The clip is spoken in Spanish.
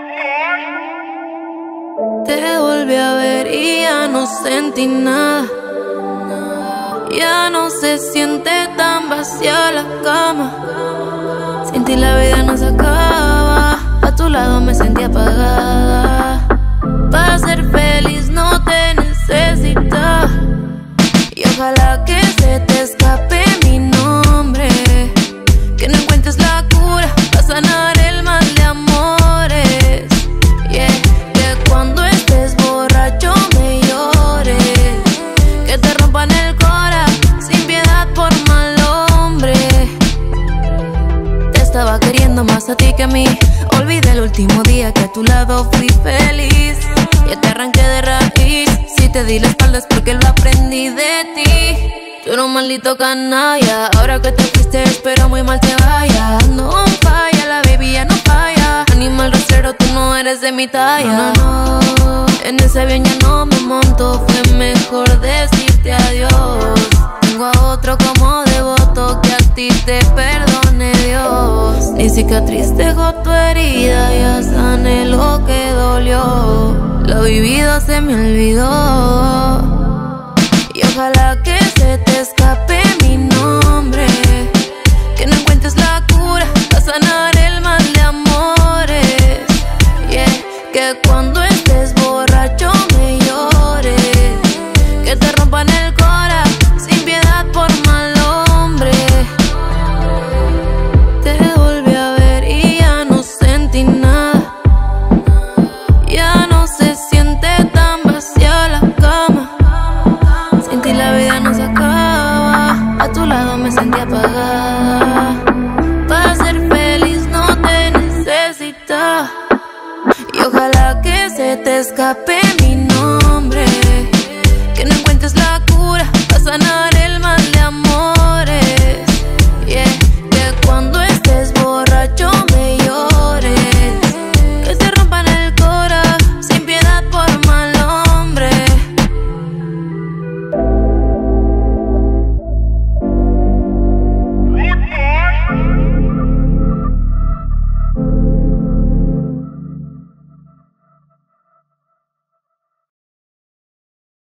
Te volví a ver y ya no sentí nada. Ya no se siente tan vacía la cama. Sin ti la vida no se acaba. A tu lado me sentí apagada. Para ser feliz no te necesito. Y ojalá que se te escape mi nombre. Que no encuentres la cura para sanar el mal de amores. Yeah. Que cuando estés borracho me llores. Que te rompan el cora sin piedad por mal hombre. Te estaba queriendo más a ti que a mí. Olvidé el último día que a tu lado fui feliz. Ya te arranqué de raíz. Si te di la espalda es porque lo aprendí de ti. Tú eres un maldito canalla. Ahora que te fuiste espero muy mal te vaya. No falla, la baby ya no falla. Animal rastrero, tú no eres de mi talla. No, no, en ese avión ya no me monto. Fue mejor decirte adiós. Tengo a otro como devoto. Que a ti te perdone Dios. Ni cicatriz dejó tu herida. Ya sané lo que dolió. Lo vivido se me olvidó. Y ojalá que se te escape mi nombre. Que no encuentres la cura para sanar el mal de amores. Yeah. Que cuando estés borracho me llores. Que te rompan el cora sin piedad por mal hombre. Te volví a ver y ya no sentí nada. Ya no se siente tan vacía la cama. Sin ti la vida no se acaba. A tu lado me sentí apagada. Para ser feliz no te necesito. Y ojalá que se te escape mi